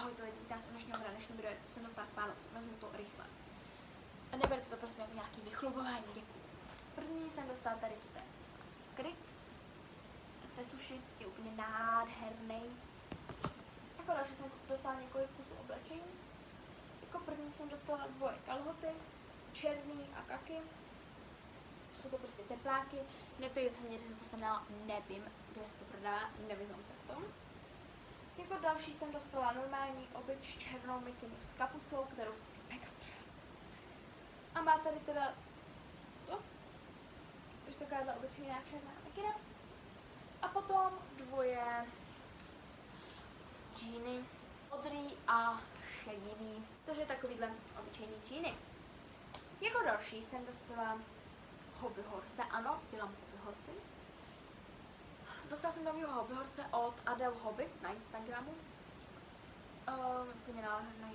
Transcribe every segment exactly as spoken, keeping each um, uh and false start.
ahoj, to je vítám u dnešního hra, dnešní video je, co jsem dostala k Vánocům, vezmu to rychle. Neberte to prosím jako nějaký vychlubování, děkuji. První jsem dostala tady tuto kryt, se sušit, je úplně nádherný. Jako další jsem dostala několik kusů oblečení. Jako první jsem dostala dvoje kalhoty, černý a kaky. Jsou to prostě tepláky, neptejte se mě, kde jsem to sehnala, nevím, kde se to prodává, nevyznám se v tom. Jako další jsem dostala normální obyč černou mikinu s kapucou, kterou jsem si mega přála. A má tady teda to, takže taková obyčejná černá mikina. A potom dvoje džíny, modrý a šedivý, takže takovýhle obyčejný džíny. Jako další jsem dostala hobby horse, ano, dělám hobby horsey. Dostala jsem novýho hobby horse od Adele Hobby na Instagramu. Um, úplně nádherný.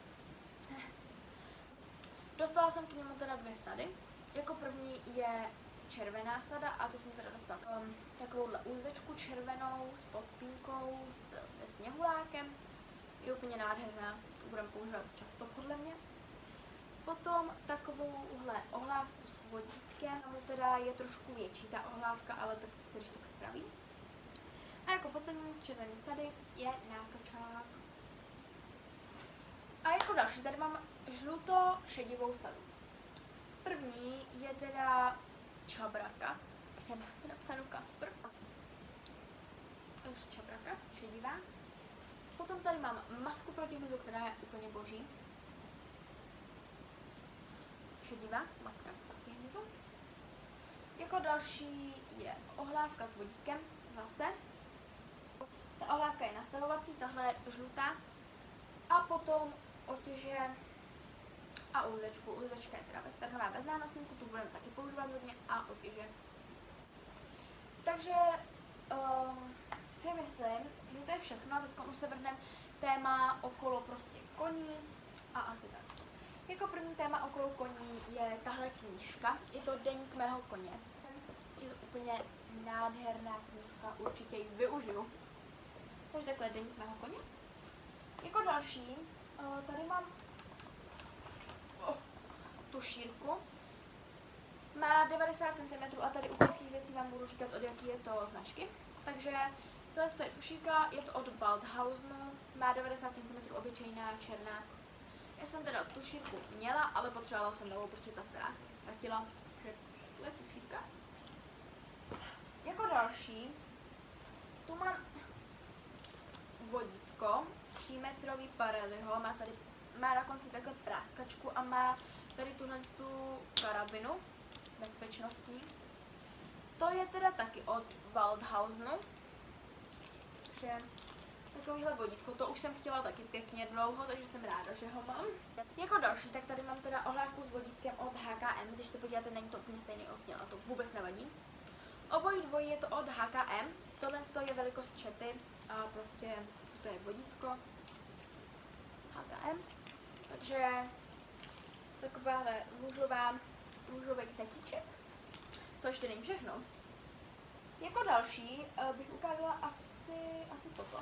Dostala jsem k němu teda dvě sady. Jako první je červená sada a to jsem teda dostala um, takovouhle úzdečku červenou s podpínkou, s, se sněhulákem. Je úplně nádherná, to budeme používat často podle mě. Potom takovouhle ohlávku s vodítkem, tam teda je trošku větší ta ohlávka, ale tak to se když tak spraví. A jako poslední z červené sady je nákačák. A jako další tady mám žluto-šedivou sadu. První je teda čabraka, kde máte napsanou Kasper. Takže čabraka, šedivá. Potom tady mám masku proti hmyzu, která je úplně boží. Šedivá maska proti hmyzu. Jako další je ohlávka s vodítkem, zase. Ta ohlávka je nastavovací, tahle je žlutá. A potom otěže a úzdečku. Úzdečka je teda beztrhová bez nánosníku, tu budeme taky používat hodně, a otěže. Takže um, si myslím, že to je všechno. Teď už se vrhneme téma okolo prostě koní a asi tak. Jako první téma okolo koní je tahle knížka. Je to Deník mého koně. Je to úplně nádherná knížka, určitě ji využiju. Takže takhle Deník mého koně. Jako další, tady mám oh, tušírku. Má devadesát centimetrů a tady u koňských věcí vám budu říkat, od jaký je to značky. Takže tohle je tušírka, je to od Waldhausenu, má devadesát centimetrů, obyčejná, černá. Já jsem teda tušírku měla, ale potřebovala jsem novou, protože ta stará se ztratila. Takže tu je tušírka. Jako další, tu mám vodítko, třímetrový Parelliho, má tady, má na konci takhle práskačku a má tady tuhle tu karabinu bezpečnostní. To je teda taky od Waldhausenu, takže takovýhle vodítko, to už jsem chtěla taky pěkně dlouho, takže jsem ráda, že ho mám. Jako další, tak tady mám teda ohlávku s vodítkem od H K M, když se podíváte, není to úplně stejný odstěn, a to vůbec nevadí. Obojí dvojí je to od H K M, tohle je velikost čety a prostě toto je vodítko H K M, takže takováhle růžová, růžový setíček. To ještě není všechno. Jako další uh, bych ukázala asi, asi toto.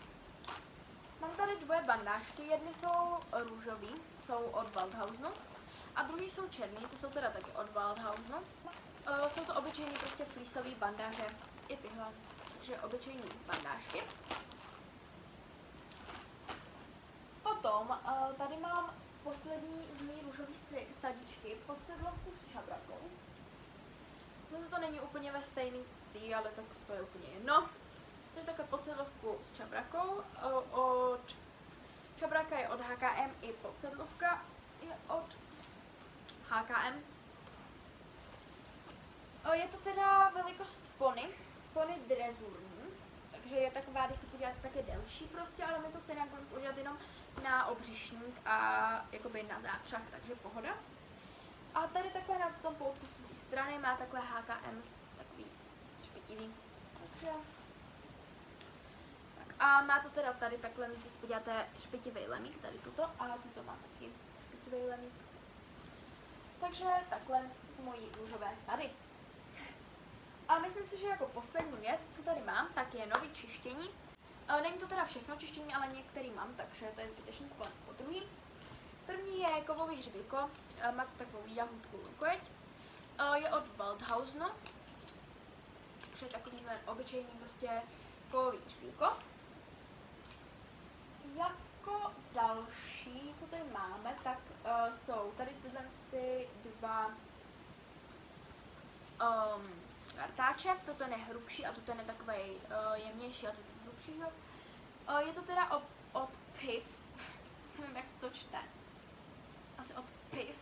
Mám tady dvoje bandážky, jedny jsou růžový, jsou od Waldhausenu a druhý jsou černý, ty jsou teda taky od Waldhausenu. Uh, jsou to obyčejný prostě fleeceový bandáže, i tyhle, takže obyčejný bandážky. Potom uh, tady mám poslední z mý růžový sadičky pod sedlovku s čabrakou. Zase to není úplně ve stejný tý, ale tak to je úplně jedno. Takže takhle podsedlovku s čabrakou. Od čabraka je od H K M i podsedlovka je od H K M. Je to teda velikost pony, pony drezurní, takže je taková, když se podíváte, tak je delší prostě, ale my to se nějak budeme používat jenom na obřišník a jakoby na zápřah, takže pohoda. A tady takhle na tom poutku z té strany má takhle H K M takový špitivý. Takže a má to teda tady takhle, když se podíváte, špitivý lemík, tady tuto, a tuto má taky špitivý lemík. Takže takhle z mojí růžové sady. A myslím si, že jako poslední věc, co tady mám, tak je nový čištění. Uh, není to teda všechno čištění, ale některý mám, takže to je zbytečný po, po druhý. První je kovový hřebíko, uh, má to takovou jahůdkovou rukojeť. Uh, je od Waldhausenu, takže takovýhle obyčejný prostě kovový hřebíko. Jako další, co tady máme, tak uh, jsou tady tyhle ty dva um, kartáče, to ten je hrubší a to ten je takový uh, jemnější a to ten hrubší. Uh, je to teda od, od Piv, nevím jak se to čte, asi od Piv,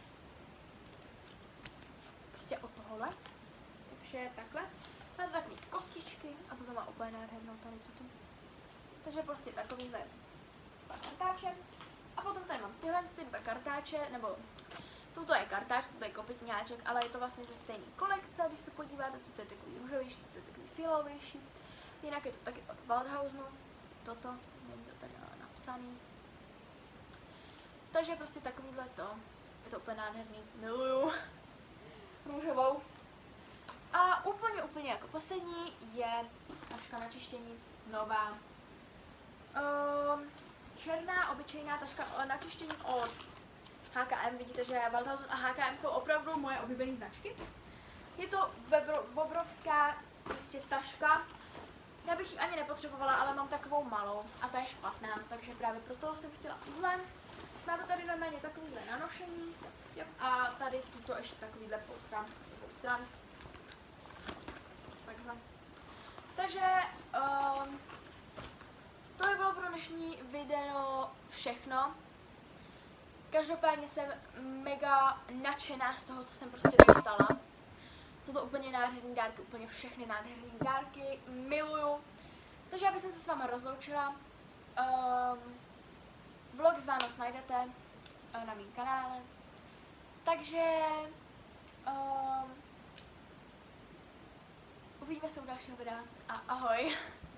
prostě od tohohle, takže takhle. Má to takové kostičky a to má úplně nádhernou tady tuto. Takže prostě takovýhle dva kartáče. A potom tady mám tyhle ty dva kartáče, nebo tuto je kartáč, tuto je kopytňáček, ale je to vlastně ze stejné kolekce, když se podíváte, tuto je takový růžovější, tuto je takový fialovější. Jinak je to taky od Waldhausenu, toto, není to tady napsaný. Takže prostě takovýhle to, je to úplně nádherný, miluju růžovou. A úplně, úplně jako poslední je taška na čištění, nová. Um, černá obyčejná taška na čištění od H K M, vidíte, že Waldhausen a H K M jsou opravdu moje oblíbené značky. Je to obrovská prostě taška, já bych ji ani nepotřebovala, ale mám takovou malou a ta je špatná, takže právě proto jsem chtěla tuhle. Má to tady normálně takovýhle nanošení a tady tuto ještě takovýhle poutka z obou stran. Takhle. Takže um, to by bylo pro dnešní video všechno. Každopádně jsem mega nadšená z toho, co jsem prostě dostala. Jsou to úplně nádherné dárky, úplně všechny nádherné dárky, miluju. Takže já bych se s vámi rozloučila. Um, vlog z Vánoc najdete uh, na mém kanále. Takže um, uvidíme se u dalšího videa a ahoj.